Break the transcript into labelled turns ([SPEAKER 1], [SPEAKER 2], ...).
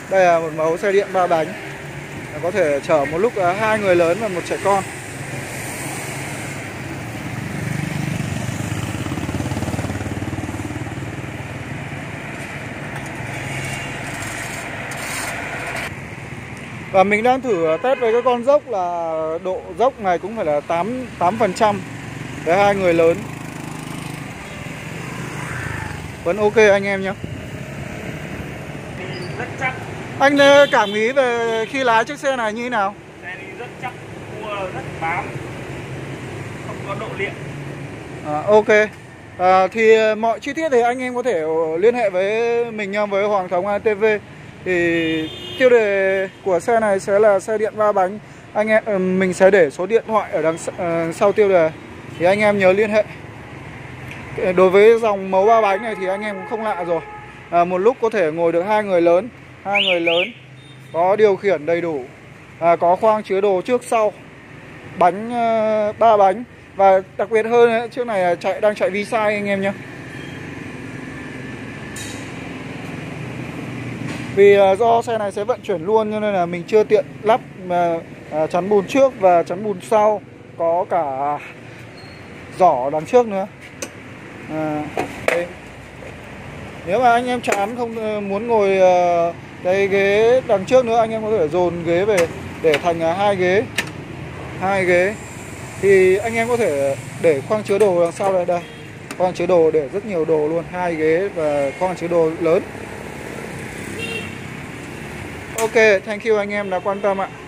[SPEAKER 1] Đây là một mẫu xe điện 3 bánh, có thể chở một lúc 2 người lớn và một trẻ con. Và mình đang thử test với cái con dốc là độ dốc này cũng phải là 8% với 2 người lớn. Vẫn ok anh em nhé.
[SPEAKER 2] Rất chắc.
[SPEAKER 1] Anh cảm nghĩ về khi lái chiếc xe này như thế nào?
[SPEAKER 2] Xe đi rất chắc, cua rất bám, không có độ liệng.
[SPEAKER 1] Ok. Thì mọi chi tiết thì anh em có thể liên hệ với mình nha, với Hoàng Thống ATV. Thì tiêu đề của xe này sẽ là xe điện 3 bánh. Anh em mình sẽ để số điện thoại ở đằng sau tiêu đề, thì anh em nhớ liên hệ. Đối với dòng mẫu 3 bánh này thì anh em cũng không lạ rồi. Một lúc có thể ngồi được 2 người lớn, có điều khiển đầy đủ, có khoang chứa đồ trước sau, bánh 3 bánh. Và đặc biệt hơn ấy, chiếc này đang chạy vi sai anh em nhé. Vì do xe này sẽ vận chuyển luôn cho nên là mình chưa tiện lắp chắn bùn trước và chắn bùn sau, có cả giỏ đằng trước nữa. Nếu mà anh em chán không muốn ngồi cái ghế đằng trước nữa, anh em có thể dồn ghế về để thành 2 ghế. Thì anh em có thể để khoang chứa đồ đằng sau đây. Khoang chứa đồ để rất nhiều đồ luôn, 2 ghế và khoang chứa đồ lớn. Ok, thank you anh em đã quan tâm ạ.